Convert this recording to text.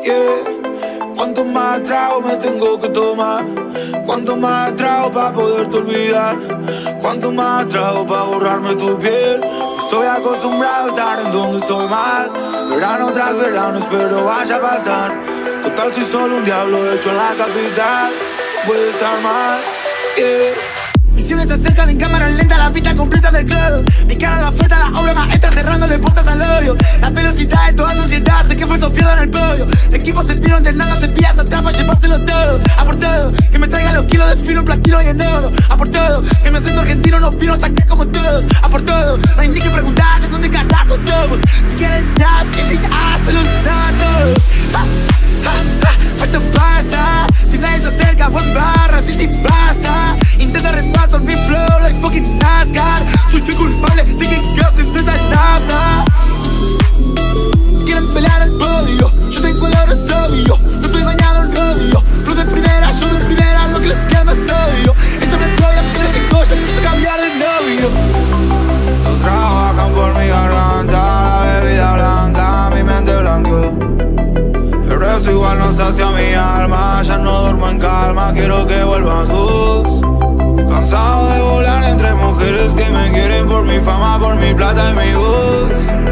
yeah. Cuanto más trago me tengo que tomar, cuanto más trago pa' poderte olvidar, cuanto más trago pa' borrarme tu piel. Estoy acostumbrado a estar en donde estoy mal, verano tras verano espero vaya a pasar. Total soy solo un diablo hecho en la capital, puede estar mal, yeah. Visiones se acercan en cámara lenta, la pista completa del club. Mi cara la oferta, la obra maestra cerrándole puertas al hoyo. La velocidad de toda sociedad, sé que falsos pierdan el podio. El equipo se piro entrenando, se pilla, se atrapa, llevárselo todo. A por todo, que me traiga los kilos de filo en platino y en oro. A por todo, que me siento argentino, no vino tanque como todos. A por todo, no hay ni que preguntar de dónde carajo somos. Si quieren rap, y sin hasta los datos. Falta pasta, si nadie se acerca, buen barra, sí, basta. Intenta repaso mi flow like fucking NASCAR. Soy el culpable de que casen de esa nafta. Quieren pelear el podio, yo tengo el oro es obvio. No soy bañado en rodillo, flow de primera, yo de primera, lo que les quema es odio. Ella me apoya, pero llegó, ya quiso cambiar de novio. Los trabajan por mi garganta, la bebida blanca, mi mente blanqueó. Pero eso igual no sacia mi alma, ya no duermo en calma, quiero que vuelvas vos. Cansado de volar entre mujeres que me quieren por mi fama, por mi plata y mi voz.